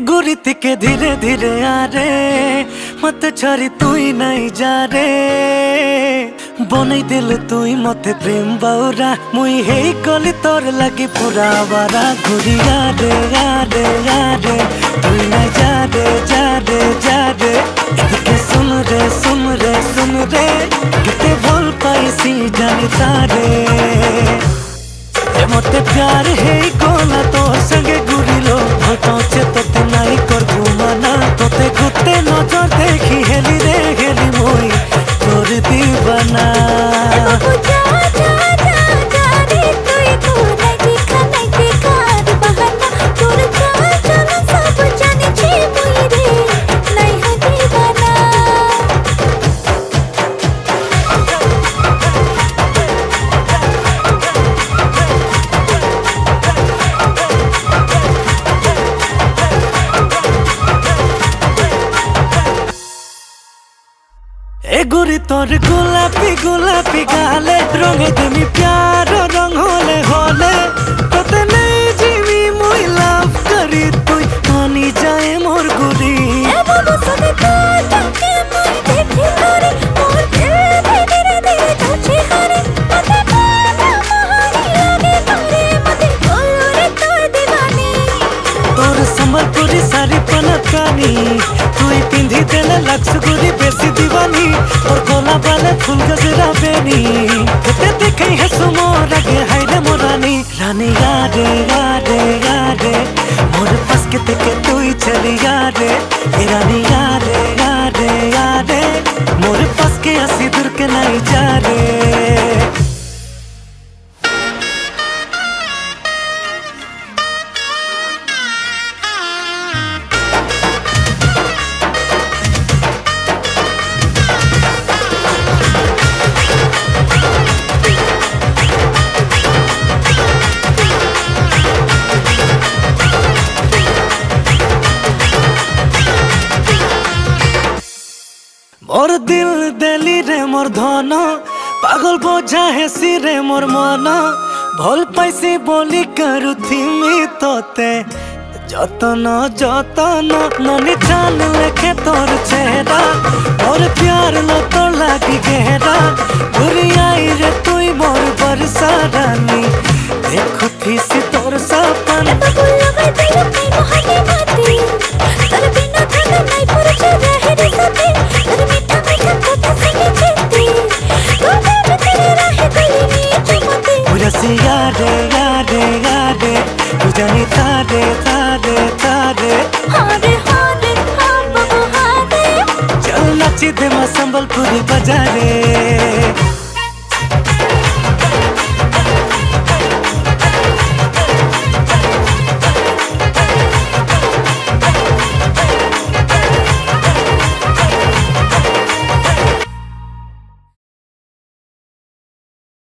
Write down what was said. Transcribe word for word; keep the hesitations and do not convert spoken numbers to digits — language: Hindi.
गुरीति के धीरे धीरे आ रे मत छारी तुई नहीं जा रे बनै दिल तुई मते प्रेम बाउरा मुई हे कली तोर लगी पूरा वारा घुरी आ रे आ रे आ रे तुई नहीं जा रे जा रे जा रे के सुन रे सुन रे सुन रे किते भूल पाइसी जानी तारे मते प्यार है कोला तो संगे गुरिलो हटाचे तोते नाई कर घुमाना तोते गुते नजर देखी हेली रे हेली मोई तोर दीवाना ए गुरी तोर गुलाबी गुलाबी गाले रंगे देमी प्यार रंग होले होले तोते नहीं जीवी मुई लाभ करी तुई मानी जाए मोर गुरी ए बाबू सदे ताके मुई देखी तोरे मोर दिल धीरे धीरे touch करे मते पाना महानी लगे तोरे मते बोले तोर दीवानी तोर संबलपुरी सारी पनकानी तुई पिंधी देले लक्स गुरी बेसी दीवानी और कोला वाले फूल गजरा बेनी किते देखे है सुमो रगे हाय रे मोरानी रानी यारे यारे यारे मोर पास किते के तू ही चली यारे ए रानी यारे यारे यारे मोर पास के हंसी दूर के नहीं जा रे मोर दिल देली रे मोर धन पागल बोझा है सिरे मोर मन भल पैसी बोली करुथिमी तोते जतन जतन ननी जान लेखे तोर चेहरा मोर प्यार लो तो लागी गहरा घुरी आई रे तुई मोर बरसा रानी देखो थी सी तोर सपन यारे यारे यारे तू जानी तारे तारे तारे हारे हारे हाँ बाबू हारे चल नाची दे मैं संबलपुरी बाजारे।